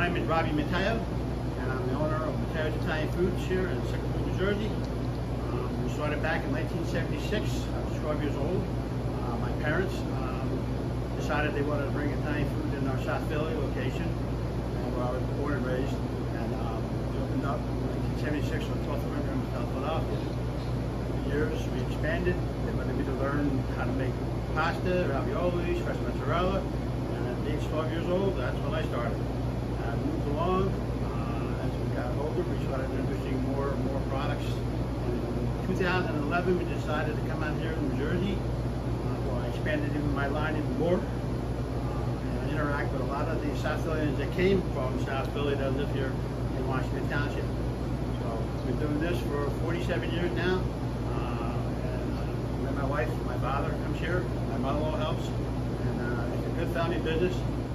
My name is Robbie Matteo, and I'm the owner of Matteo's Italian Foods here in Sicklerville, New Jersey. We started back in 1976. I was 12 years old. My parents decided they wanted to bring Italian food in our South Philly location, where I was born and raised. And we opened up in 1976 on 12th November in South Philadelphia. For years, we expanded. They wanted me to learn how to make pasta, raviolis, fresh mozzarella. And at age 12 years old, that's when I started. I moved along. As we got older, we started introducing more and more products. And in 2011, we decided to come out here in New Jersey. Well, I expanded even my line even more. And I interact with a lot of the South Phillians that came from South Philly that live here in Washington Township. So we've been doing this for 47 years now. And my wife, my father comes here, my mother-in-law helps. And it's a good family business.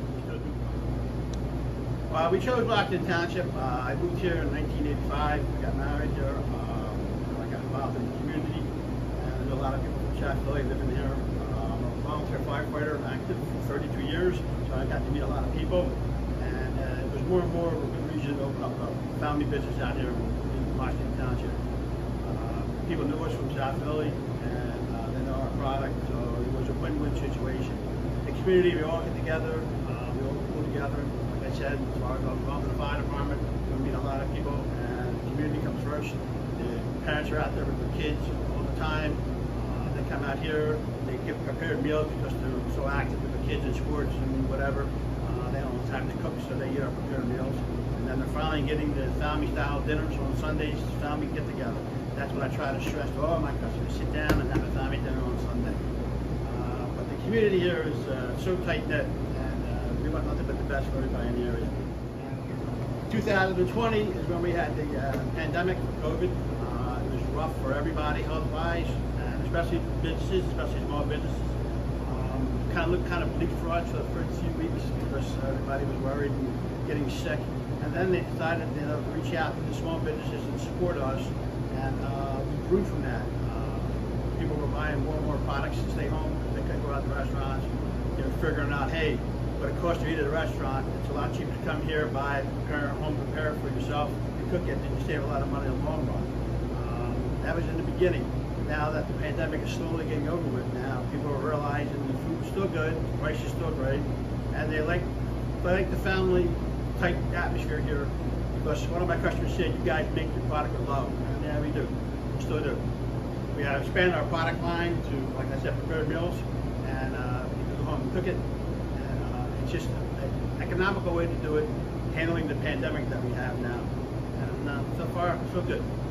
We chose Washington Township. I moved here in 1985. We got married here. I got involved in the community. And there's a lot of people from South Philly living here. I'm a volunteer firefighter, active for 32 years. So I got to meet a lot of people. And it was more and more of a good reason to open up a family business out here in Washington Township. People knew us from South Philly, and they know our product. So it was a win-win situation. The community, we all get together. We all pull together. I said, as far as I was going to the fire department, we meet a lot of people, and the community comes first. The parents are out there with their kids all the time. They come out here, they get prepared meals because they're so active with the kids in sports and whatever. They don't have time to cook, so they get our prepared meals. And then they're finally getting the family-style dinners on Sundays, family get-together. That's what I try to stress to all my customers. Sit down and have a family dinner on Sunday. But the community here is so tight-knit. We want nothing but the best for everybody in the area. 2020 is when we had the pandemic for COVID. It was rough for everybody health-wise, and especially businesses, especially small businesses. Looked kind of bleak for us for the first few weeks because everybody was worried and getting sick. And then they decided to reach out to the small businesses and support us, and we grew from that. People were buying more and more products to stay home. They couldn't go out to restaurants. They were figuring out, hey, what it costs to eat at a restaurant, it's a lot cheaper to come here, buy, prepare at home, prepare it for yourself, and cook it, and you save a lot of money in the long run. That was in the beginning. Now that the pandemic is slowly getting over with, now people are realizing the food's still good, the price is still great, and they like the family type atmosphere here, because one of my customers said, you guys make your product with love. And yeah, we do. We still do. We have expanded our product line to, like I said, prepared meals, and you can go home and cook it. It's just an economical way to do it, handling the pandemic that we have now. And so far, so good.